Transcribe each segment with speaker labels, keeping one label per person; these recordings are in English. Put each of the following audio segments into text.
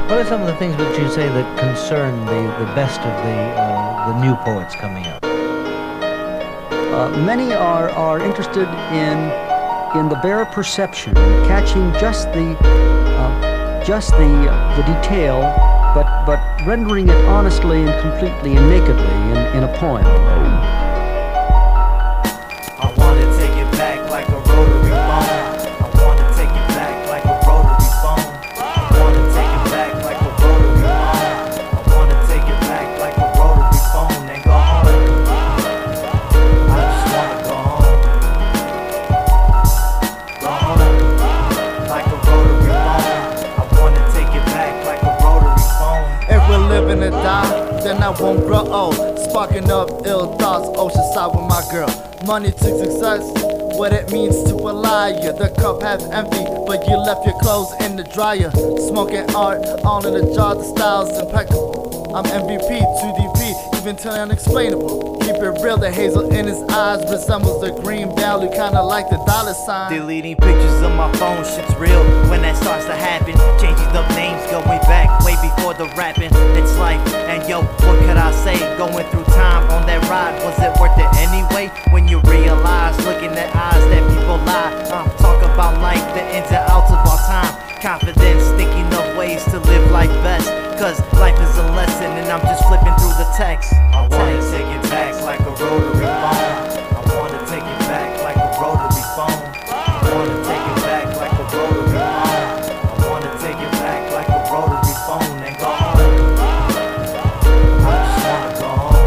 Speaker 1: What are some of the things that you say that concern the best of the new poets coming up?
Speaker 2: Many are interested in the bare perception, catching just the detail, but rendering it honestly and completely and nakedly in a poem.
Speaker 3: I wanna take it back like a rotary phone. I wanna take it back like a rotary phone. I wanna take it back like a rotary phone. I wanna take it back like a rotary phone and go home. I just wanna go home. Go home like a rotary phone. I wanna take it back like a rotary phone.
Speaker 4: If we're living to die, then I won't grow old. Sparking up ill thoughts, oceanside with my girl. Money to success, what it means to a liar. The cup half empty, but you left your clothes in the dryer. Smoking art, all in the jar, the style's impeccable. I'm MVP, 2DP, even till unexplainable. Keep it real, the hazel in his eyes resembles the green value, kinda like the dollar sign.
Speaker 3: Deleting pictures of my phone, shit's real when that starts to happen. Changing up names, going back way before the rapping. It's life, and yo, what could I say? Going through time on that ride, was it worth it anyway? When you realize, looking at eyes that people lie. Talk about life, the ins and outs of our time. Confidence, thinking of ways to live life best. Cause life is a lesson and I'm just flipping through the text. I wanna take it back like a rotary phone. I wanna take it back like a rotary phone. I wanna take it back like a rotary phone. I wanna take it back like a rotary phone and go home. I just wanna go home.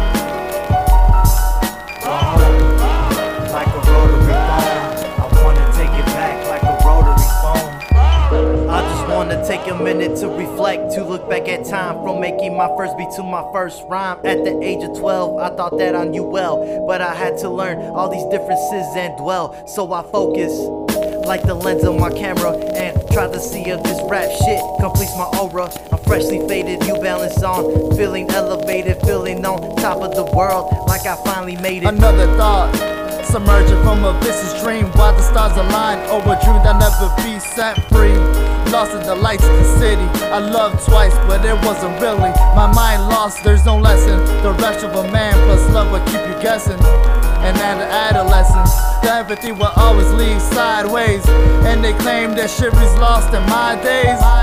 Speaker 3: Go home like a rotary phone. I wanna take it back like a rotary phone. I just wanna take a minute to reflect, to look back at time from making my first beat to my first rhyme. At the age of 12, I thought that I knew well, but I had to learn all these differences and dwell. So I focus like the lens on my camera and try to see if this rap shit completes my aura. I'm freshly faded, New Balance on, feeling elevated, feeling on top of the world, like I finally made it.
Speaker 4: Another thought, submerging from a vicious dream. Why the stars align, or a dream that never be set free. Lost in the lights of the city. I loved twice, but it wasn't really. My mind lost, there's no lesson. The rush of a man plus love will keep you guessing. And at adolescence, the empathy will always lead sideways. And they claim that shit was lost in my days.